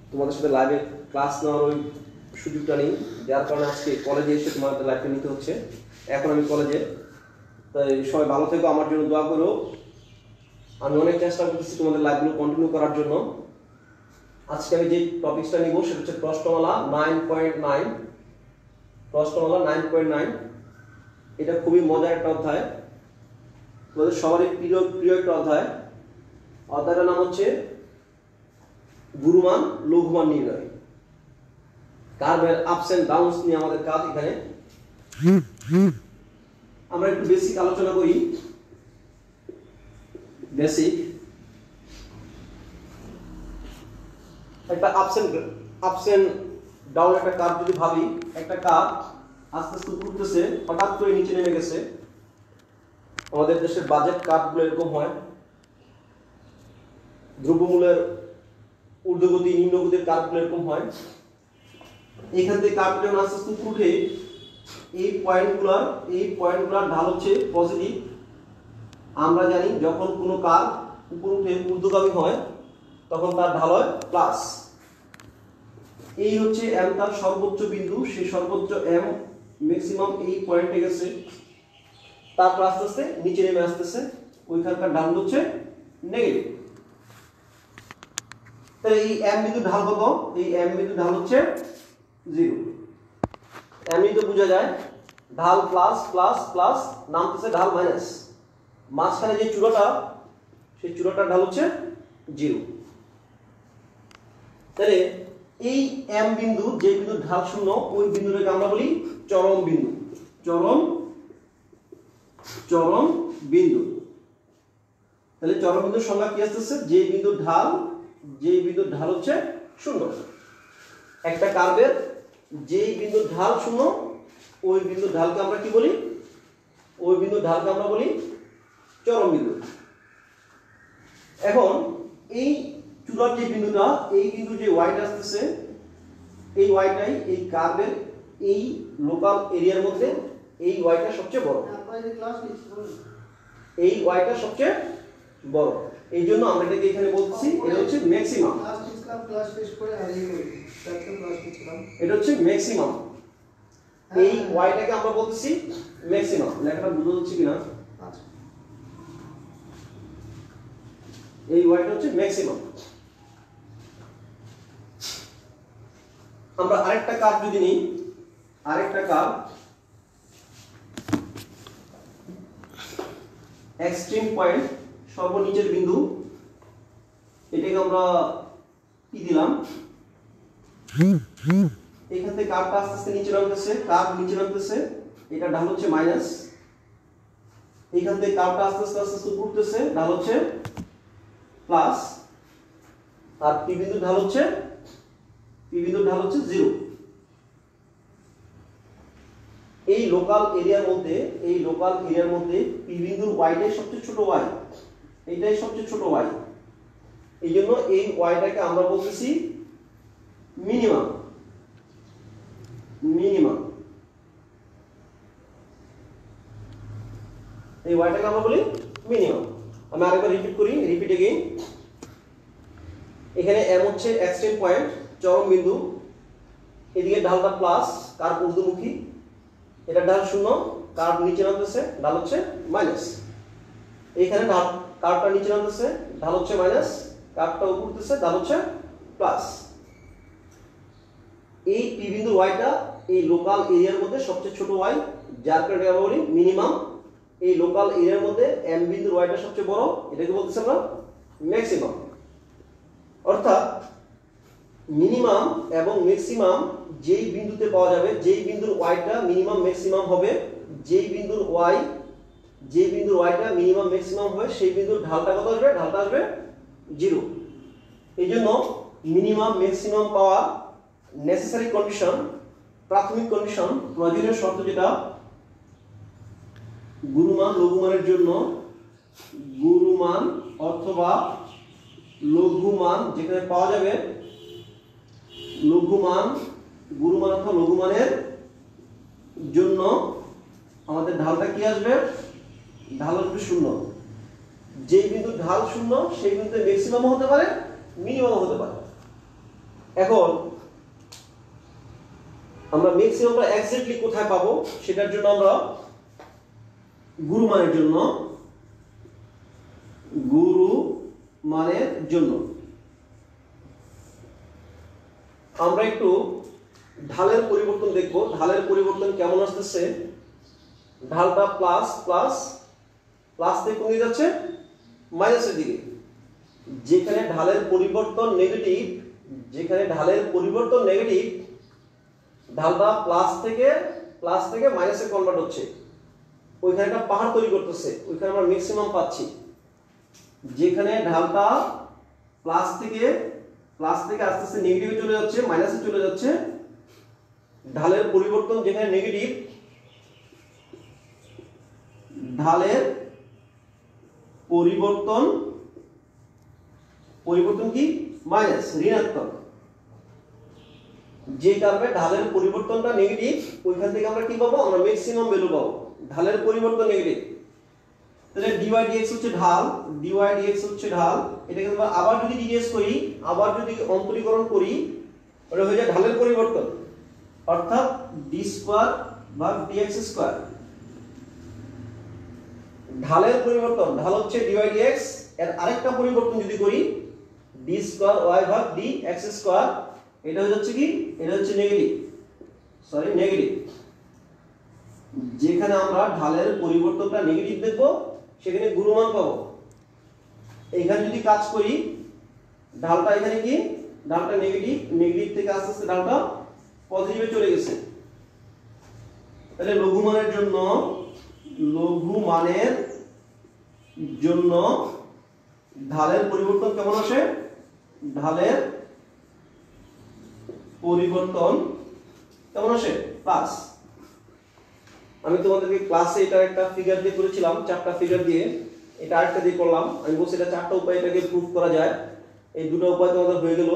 তোমাদের সাথে লাইভে ক্লাস নেওয়ার ওই সুযোগটা নেই, যার কারণে আজকে কলেজে এসে তোমাদের লাইভটা নিতে হচ্ছে। এখন আমি কলেজে, তাই সবাই ভালো থেকো, আমার জন্য দোয়া করো। আমি অনেক চেষ্টা করতেছি তোমাদের লাইভগুলো কন্টিনিউ করার জন্য। আজকে আমি যে টপিকসটা নিব সেটা হচ্ছে প্রশ্নমালা 9.9। প্রশ্নমালা 9.9 এটা খুবই মজার একটা অধ্যায়, তোমাদের সবারই প্রিয় একটা অধ্যায়। অধ্যায়টার নাম হচ্ছে গুরুমান লঘুমান নির্ণয়। কার্ভের আপস এন্ড ডাউনস নিয়ে আমাদের কাজ এখানে। আমরা একটু বেসিক আলোচনা করি। বেসিক একটা আপস এন্ড ডাউন একটা কার্ভ যদি ভাবি, একটা কার্ভ আস্তে আস্তে উঠতেছে, হঠাৎ করে নিচে নেমে গেছে। আমাদের দেশের বাজেট কার্ভগুলো এরকম হয়, দ্রব্যমূল্যের ঊর্ধ্বগতি নিম্নগতির কার্ভগুলো এরকম হয়। এখান থেকে কার্ভটা যখন আস্তে আস্তে উঠে, এই পয়েন্টগুলোর ঢাল হচ্ছে পজিটিভ। আমরা জানি যখন কোনো কার্ভ উপর উঠে ঊর্ধ্বগামী হয় তখন তার ঢাল হয় প্লাস। এই হচ্ছে এম তার সর্বোচ্চ বিন্দু, সেই সর্বোচ্চ এম ম্যাক্সিমাম এই পয়েন্টে গেছে, তারপর আস্তে আস্তে নিচে নেমে আসতেছে, ওইখানকার ঢাল হচ্ছে নেগেটিভ। তাহলে এই এম বিন্দু ঢাল কত? এই এম বিন্দু ঢাল হচ্ছে 0। এম তো বোঝা যায়, ঢাল প্লাস প্লাস প্লাস, নামতেছে ঢাল মাইনাস। মাঝখানে যে চূড়াটা, সেই চূড়াটার ঢাল হচ্ছে 0। তাহলে এই এম বিন্দু, যে বিন্দু ঢাল 0, ওই বিন্দুটাকে আমরা বলি চরম বিন্দু। চরম বিন্দু। তাহলে চরম বিন্দুর সংজ্ঞা কি আসতেছে? যে বিন্দুর ঢাল হচ্ছে 0। একটা কার্ভের যে বিন্দুর ঢাল 0, ওই বিন্দুর ঢালকে আমরা কি বলি? ওই বিন্দুর ঢালকে আমরা বলি চরম বিন্দু। এখন এই চূড়ার যে বিন্দুটা, এই বিন্দু যে ওয়াইটা আসতেছে, এই ওয়াইটাই এই কার্ভের এই লোকাল এরিয়ার মধ্যে এই ওয়াইটা সবচেয়ে বড়। এই ওয়াইটা সবচেয়ে বড়, এই জন্য আমরা এটাকে এখানে বলছি এটা হচ্ছে ম্যাক্সিমাম। এটা হচ্ছে ম্যাক্সিমাম। এই ওয়াইটাকে আমরা বলতেছি ম্যাক্সিমাম। লেখাটা বুঝতে হচ্ছে কিনা? এই ওয়াইটা হচ্ছে ম্যাক্সিমাম। আমরা আরেকটা কার্ভ যদি নিই, আরেকটা কার্ভ এক্সট্রিম পয়েন্ট, সর্বনিচের বিন্দু, এটাকে আমরা কি দিলাম? এখান থেকে কার্ভটা আস্তে আস্তে নিচে নামতেছে, এটা ঢাল হচ্ছে মাইনাস। এখান থেকে কার্ভটা আস্তে আস্তে আস্তে আস্তে উঠতেছে, ঢাল হচ্ছে প্লাস। আর পি বিন্দুর ঢাল হচ্ছে 0। এই লোকাল এরিয়ার মধ্যে পি বিন্দুর ওয়াইটাই সবচেয়ে ছোট ওয়াই, এইটাই সবচেয়ে ছোট ওয়াই। এই জন্য এই ওয়াইটাকে আমরা বলতেছি মিনিমাম। এই ওয়াইটাকে আমরা বলি মিনিমাম। আমি আরেকবার রিপিট এগেইন। এখানে এম হচ্ছে এক্সট্রিম পয়েন্ট, চরম বিন্দু। এদিকে ঢালটা প্লাস, কার্ভ ঊর্ধ্বমুখী, এটা ঢাল 0, কার্ভ নিচে নামতেছে, ঢাল হচ্ছে মাইনাস। এইখানে কার্ভটা নিচে নামতেছে, ঢাল হচ্ছে মাইনাস, কার্ভটা উপর উঠতেছে, ঢাল হচ্ছে প্লাস। এই পি বিন্দু ওয়াইটা এই লোকাল এরিয়ার মধ্যে সবচেয়ে ছোট ওয়াই, যার কারণে আমরা বলি মিনিমাম। এই লোকাল এরিয়ার মধ্যে এম বিন্দুর ওয়াইটা সবচেয়ে বড়, এটাকে বলতেছি আমরা ম্যাক্সিমাম। অর্থাৎ মিনিমাম এবং ম্যাক্সিমাম যেই বিন্দুতে পাওয়া যাবে, যেই বিন্দুর ওয়াইটা মিনিমাম ম্যাক্সিমাম হবে, যেই বিন্দুর ওয়াইটা মিনিমাম ম্যাক্সিমাম হবে, সেই বিন্দুর ঢালটা কত আসবে? ঢালটা আসবে 0। এই জন্য মিনিমাম ম্যাক্সিমাম পাওয়া নেসেসারি কন্ডিশন, প্রাথমিক কন্ডিশন, প্রয়োজনীয় শর্ত, যেটা গুরুমান লঘুমানের জন্য, গুরুমান অথবা লঘুমান যেখানে পাওয়া যাবে, গুরুমান অথবা লঘুমানের জন্য আমাদের ঢালটা কি আসবে? ঢাল আসবে 0। যে বিন্দু ঢাল 0 সেই বিন্দুতে ম্যাক্সিমাম হতে পারে, মিনিমাম হতে পারে। এখন আমরা ম্যাক্সিমামটা এক্স্যাক্টলি কোথায় পাবো সেটার জন্য আমরা গুরু মানের জন্য আমরা একটু ঢালের পরিবর্তন দেখব। ঢালের পরিবর্তন কেমন আসতেছে? ঢালটা প্লাস প্লাস প্লাস থেকে কোন দিকে যাচ্ছে? মাইনাসের দিকে। যেখানে ঢালের পরিবর্তন নেগেটিভ, ঢালটা প্লাস থেকে মাইনাসে কনভার্ট হচ্ছে, ওইখানে একটা পাহাড় তৈরি করতেছে, ওইখানে আমরা ম্যাক্সিমাম পাচ্ছি। যেখানে ঢালটা প্লাস থেকে আস্তে আস্তে নেগেটিভে চলে যাচ্ছে, মাইনাসে চলে যাচ্ছে, ঢালের পরিবর্তন যেখানে নেগেটিভ, ঢালের পরিবর্তন কি? মাইনাস, ঋণাত্মক। যে কারণে ঢালের পরিবর্তনটা নেগেটিভ, ওইখান থেকে আমরা কি পাবো? আমরা ম্যাক্সিমাম ভ্যালু পাবো। ঢালের পরিবর্তন নেগেটিভ, তাহলে dy dx হচ্ছে ঢাল, এটাকে আমরা আবার যদি ডিএস করি, আবার যদি অন্তরীকরণ করি, ওটা হয়ে যায় ঢালের পরিবর্তন, অর্থাৎ d স্কয়ার ভাগ dx স্কয়ার। ঢালের পরিবর্তন, ঢাল হচ্ছে dy dx, এর আরেকটা পরিবর্তন যদি করি d স্কয়ার y ভাগ dx স্কয়ার, এটা হয়ে যাচ্ছে কি? এটা হচ্ছে নেগেটিভ। যেখানে আমরা ঢালের পরিবর্তনটা নেগেটিভ দেখব, সেখানে গুরুমান পাবো। এইখানে যদি কাজ করি, ঢালটা এখানে কি? ঢালটা নেগেটিভ থেকে আস্তে আস্তে ঢালটা পজিটিভে চলে গেছে। তাহলে লঘুমানের জন্য ঢালের পরিবর্তন কেমন আসে? ঢালের পরিবর্তন কেমন আসে? প্লাস। আমি তোমাদেরকে ক্লাসে এটা একটা ফিগার দিয়ে করেছিলাম, চারটা ফিগার দিয়ে, এটা আরেকটা দিয়ে করলাম। আমি বলছি এটা চারটা উপায় এটাকে প্রুফ করা যায়। এই দুটো উপায় তোমাদের হয়ে গেল।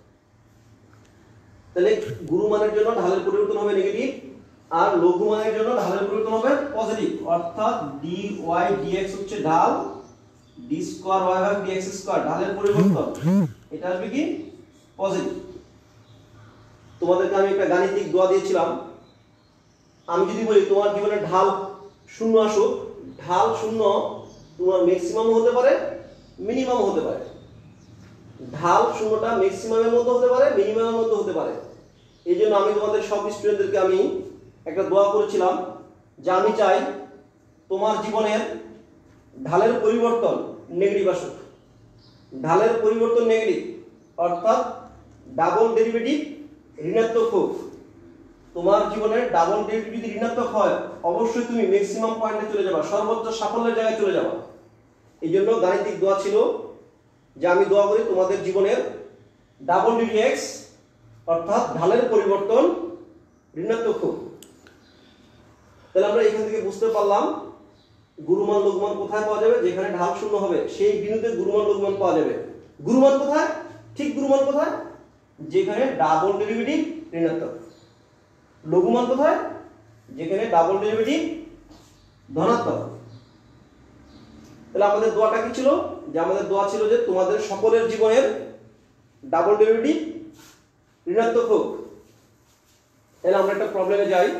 তাহলে গুরুমানের জন্য ঢালের পরিবর্তন হবে নেগেটিভ, আর লঘুমানের জন্য ঢালের পরিবর্তন হবে পজিটিভ, অর্থাৎ dy dx হচ্ছে ঢাল, d স্কয়ার y ভাগ dx স্কয়ার ঢালের পরিবর্তন, এটা আসবে কি? পজিটিভ। তোমাদেরকে আমি একটা গাণিতিক দোয়া দিয়েছিলাম। আমি যদি বলি তোমার জীবনে ঢাল শূন্য আসুক, ঢাল শূন্য তোমার ম্যাক্সিমাম হতে পারে, মিনিমাম হতে পারে। ঢাল শূন্যটা ম্যাক্সিমামের মধ্যে হতে পারে, মিনিমামের মধ্যে হতে পারে। এই জন্য আমি তোমাদের সব স্টুডেন্টদেরকে আমি একটা দোয়া করেছিলাম যে আমি চাই তোমার জীবনের ঢালের পরিবর্তন নেগেটিভ আসুক। ঢালের পরিবর্তন নেগেটিভ, অর্থাৎ ডাবল ডেরিভেটিভ ঋণাত্মক হোক। তোমার জীবনের ডাবল ডেরিভেটিভ যদি ঋণাত্মক হয়, অবশ্যই তুমি ম্যাক্সিমাম পয়েন্টে চলে যাবে, সর্বোচ্চ সাফল্যের জায়গায় চলে যাবে। এই জন্য গাণিতিক দোয়া ছিল যে আমি দোয়া করি তোমাদের জীবনের ডাবল ডিএক্স, অর্থাৎ ঢালের পরিবর্তন ঋণাত্মক হোক। তাহলে আমরা এখান থেকে বুঝতে পারলাম গুরুমান লঘুমান কোথায় পাওয়া যাবে? যেখানে ঢাল শূন্য হবে সেই বিন্দুতে গুরুমান লঘুমান পাওয়া যাবে। গুরুমান কোথায়? ঠিক গুরুমান কোথায়? যেখানে ডাবল ডেরিভেটিভ ঋণাত্মক। লঘুমান কোথায়? যেখানে ডাবল ডেরিভেটিভ ধনাত্মক। তাহলে আমাদের দোয়াটা কি ছিল? যে আমাদের দোয়া ছিল যে তোমাদের সকলের জীবনের ডাবল ডেরিভেটিভ ঋণাত্মক হোক। তাহলে আমরা একটা প্রবলেমে যাই।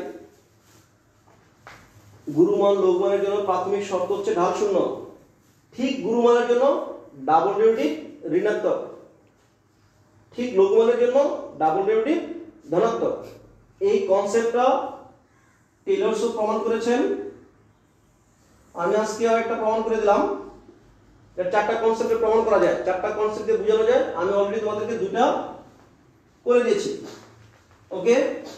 গুরুমান লঘুমানের জন্য প্রাথমিক শর্ত হচ্ছে ঢাল শূন্য। ঠিক গুরুমানের জন্য ডাবল ডেরিভেটিভ ঋণাত্মক, ঠিক লঘুমানের জন্য ডাবল ডেরিভেটিভ ধনাত্মক। এই কনসেপ্টটা টেলরসও প্রমাণ করেছেন। আমি আজকে একটা প্রমাণ করে দিলাম। চারটা কনসেপ্টে প্রমাণ করা যায়, চারটা কনসেপ্টে বোঝানো যায়। আমি অলরেডি তোমাদেরকে দুটো করে দিয়েছি। ওকে,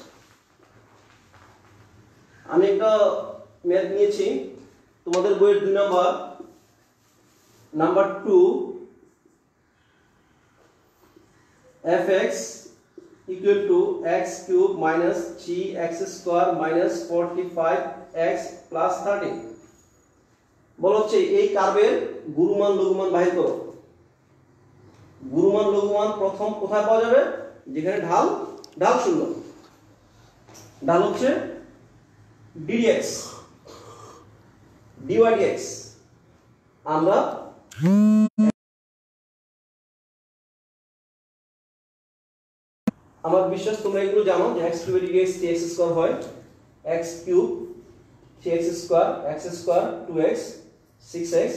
আমি একটা ম্যাথ নিয়েছি তোমাদের বইয়ের 2 number 2, fx equal to x cube minus 3x square minus 45x plus 30। বলা হচ্ছে এই কার্ভের গুরুমান লঘুমান বাহির করো। গুরুমান লঘুমান প্রথম কোথায় পাওয়া যাবে? যেখানে ঢাল শূন্য। ঢাল হচ্ছে ddx, dy dx। আমরা আমার বিশ্বাস তোমরা এগুলো জানো যে x cube x 3x square হয়, x cube 3x square, x square 2x 6x।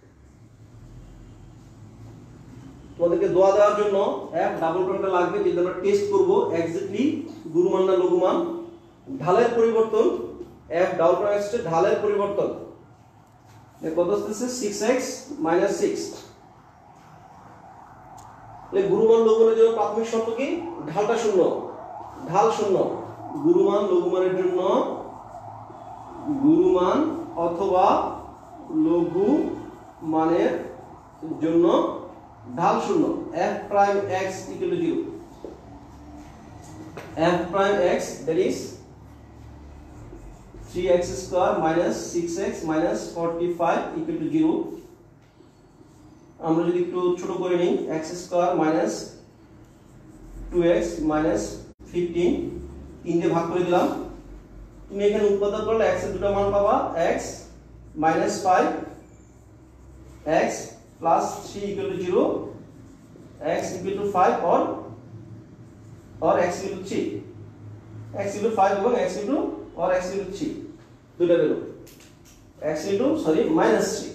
তোমাদেরকে দোয়া দেওয়ার জন্য f ডাবল প্রাইমটা লাগবে, যেটা আমরা টেস্ট করব এক্স্যাক্টলি গুরুমান না লঘুমান। ঢালের পরিবর্তন f ডাবল প্রাইম এর ঢালের পরিবর্তন কত আসছে 6x - 6। গুরুমান লঘুমানের জন্য প্রাথমিক শর্ত কি? ঢালটা শূন্য, ঢাল শূন্য। গুরুমান লঘুমানের জন্য গুরুমান অথবা লঘু মানের জন্য ঢাল শূন্য। f prime x = 0, f prime x that is 3x square - 6x - 45 = 0। আমরা যদি একটু ছোট করে নিই, x square minus 2x minus 15 3 দিয়ে ভাগ করে দিলাম। তুমি এখানে উৎপাদক করলে x এর দুটো মান পাবা, x minus 5 x plus 3 = 0, x = 5 or x = 3, x = 5 এবং x = 3 দুটো ভ্যালু, x মাইনাস 3।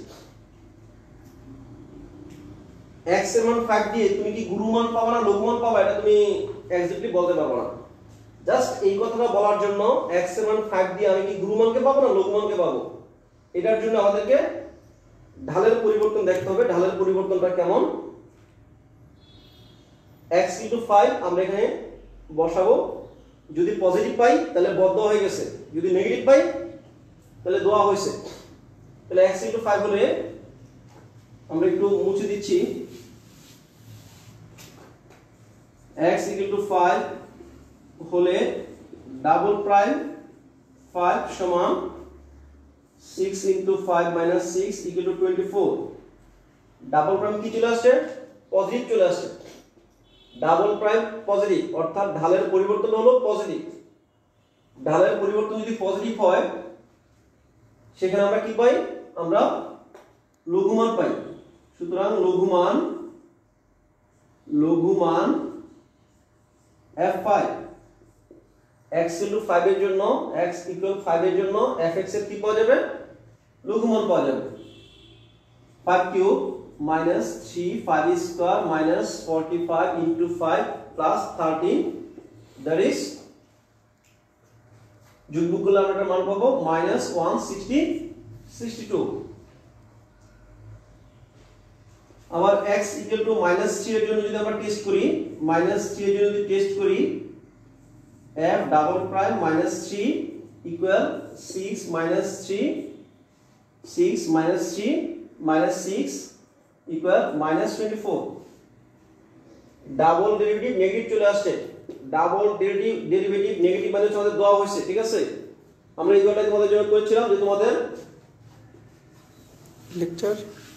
x এর মান 5 দিয়ে তুমি কি গুরুমান পাবা না লঘুমান পাবা এটা তুমি এক্স্যাক্টলি বলতে পারবে না। জাস্ট এই কথাটা বলার জন্য x এর মান 5 দিয়ে আমি কি গুরুমানকে পাবো না লঘুমানকে পাবো, এটার জন্য আমাদেরকে ঢালের পরিবর্তন দেখতে হবে। ঢালের পরিবর্তনটা কেমন? x = 5 আমরা এখানে বসাবো, যদি পজিটিভ পাই তাহলে বদ্ধ হয়ে গেছে, যদি নেগেটিভ পাই তাহলে দোয়া হয়েছে। তাহলে x = 5 হলে আমরা একটু মুছে দিচ্ছি, x = 5 হলে ডাবল প্রাইম 5 সমান 6 × 5 - 6 = 24। ডাবল প্রাইম কি চলে আসছে? পজিটিভ চলে আসছে। ডাবল প্রাইম পজিটিভ অর্থাৎ ঢালের পরিবর্তন হলো পজিটিভ। ঢালের পরিবর্তন যদি পজিটিভ হয় সেখানে আমরা কি পাই? আমরা লঘুমান পাই। সুতরাং লঘুমান f5 x = 5 এর জন্য, x = 5 এর জন্য fx এর কি পাওয়া যাবে? লঘুমান পাওয়া যাবে। 5 cube minus 3 5 square minus 45 into 5 plus 13, that is যোগবিয়োগ করলে আমরা একটা মান পাবো -162। আবার x = -3 এর জন্য যদি আমরা টেস্ট করি, -3 এর জন্য যদি টেস্ট করি, f double prime -3 = 6 - 3 6 - 3 - 6 = -24। Double derivative negative চলে আসছে, ডাবল ডেরিভেটিভ নেগেটিভ মানে তোমাদের দেওয়া হয়েছে, ঠিক আছে? আমরা এই কথাটা তোমাদের জন্য করেছিলাম যে তোমাদের লেকচার।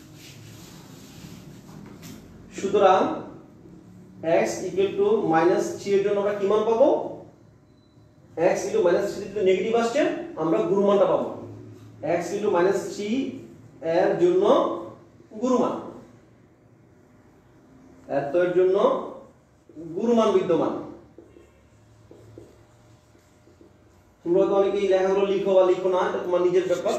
সুতরাং x = -3 এর জন্য আমরা কি মান পাবো? x = -3 যদি নেগেটিভ আসছে আমরা গুরুমানটা পাবো। x = -3 এর জন্য গুরুমান, এর জন্য গুরুমান বিদ্যমান। তোমরা তো অনেকেই লেখাগুলো লিখো বা লিখো না, এটা তোমার নিজের ব্যাপার।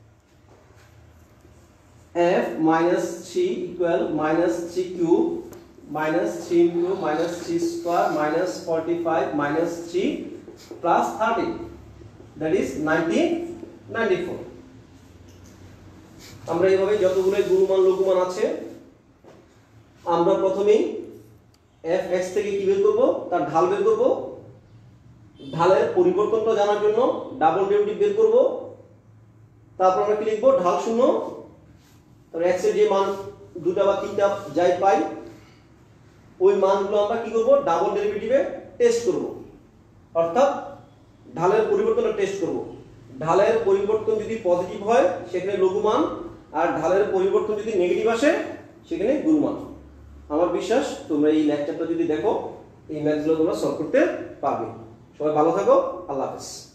f - 3 = -3 cube -3 × -3 square -45 - 3 plus 30, that is 94। আমরা এইভাবে যতগুলো গুরুমান লঘুমান আছে আমরা প্রথমেই fx থেকে কি বের করব? তার ঢাল বের করব। ঢালের পরিবর্তনটা জানার জন্য ডাবল ডেরিভেটিভ বের করব। তারপর আমরা কি লিখব? ঢাল শূন্য। তারপর x এর যে মান দুটো বা তিনটা যাই পাই ওই মানগুলো আমরা কি করব? ডাবল ডেরিভেটিভে টেস্ট করব, অর্থাৎ ঢালের পরিবর্তনটা টেস্ট করব। ঢালের পরিবর্তন যদি পজিটিভ হয় সেখানে লঘুমান, আর ঢালের পরিবর্তন যদি নেগেটিভ আসে সেখানে গুরুমান। আমার বিশ্বাস তোমরা এই লেকচারটা যদি দেখো এই ম্যাথগুলো তোমরা সলভ করতে পারবে। সবাই ভালো থাকো, আল্লাহ হাফেজ।